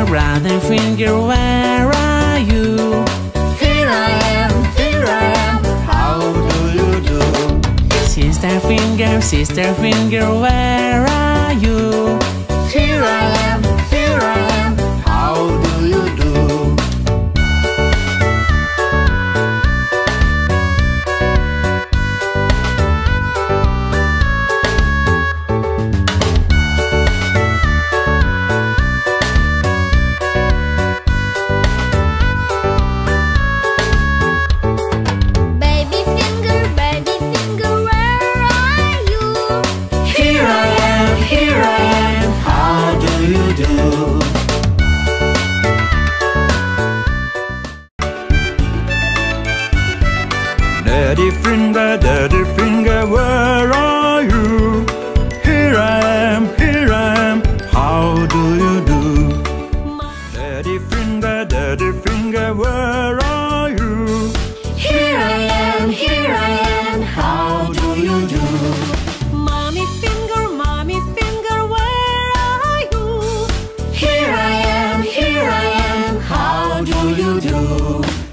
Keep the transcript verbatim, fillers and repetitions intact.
brother finger, where are you? Here I am, here I am, how do you do? Sister finger, sister finger, where are you? Here I am, here I am, how do you do? Baby finger, baby finger, where are you? Here I am, here I am, how do you do? Daddy finger, daddy finger, where are you? Here I am, here I am, how do you do? Daddy finger, daddy finger, where are you? Here I am, here I am, how do you do? Mommy finger, mommy finger, where are you? Here I am, here I am, how do you do?